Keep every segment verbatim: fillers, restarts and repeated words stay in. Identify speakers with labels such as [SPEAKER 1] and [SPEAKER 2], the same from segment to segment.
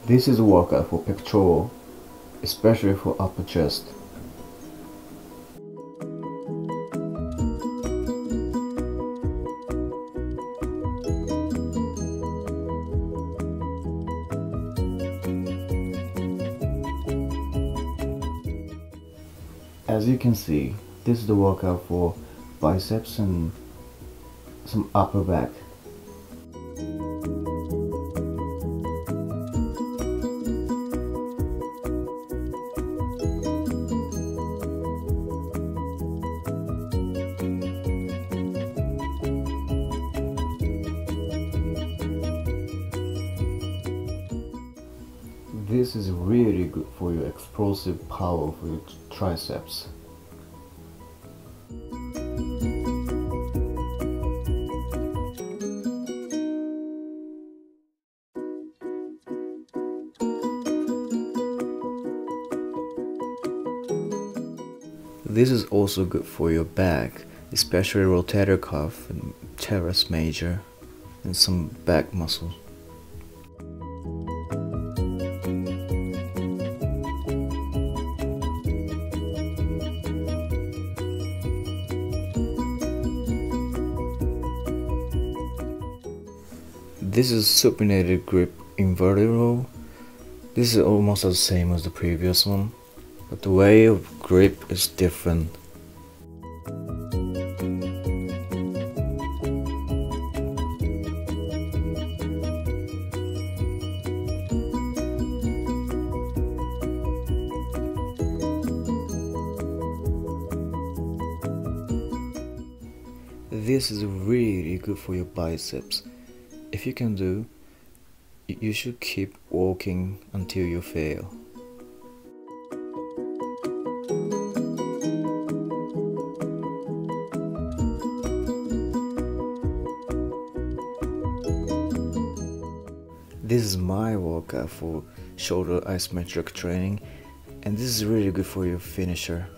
[SPEAKER 1] This is a workout for pectoral, especially for upper chest. As you can see, this is the workout for biceps and some upper back. This is really good for your explosive power for your triceps. This is also good for your back, especially rotator cuff and teres major and some back muscles. This is supinated grip inverted row. This is almost the same as the previous one, but the way of grip is different. This is really good for your biceps. If you can do, you should keep walking until you fail. This is my workout for shoulder isometric training, and this is really good for your finisher.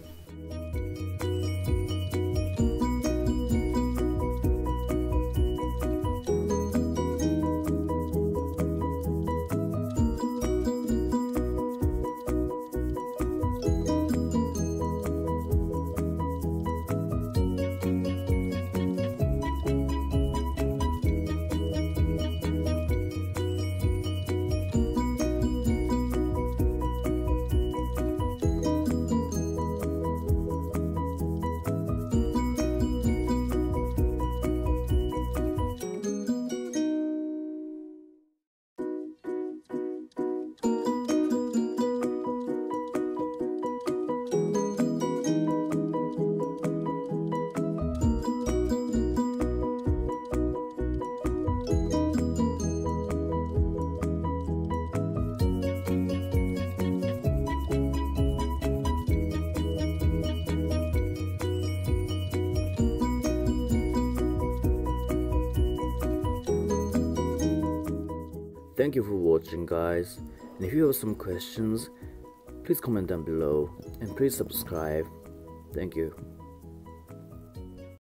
[SPEAKER 1] Thank you for watching, guys, and if you have some questions, please comment down below and please subscribe. Thank you.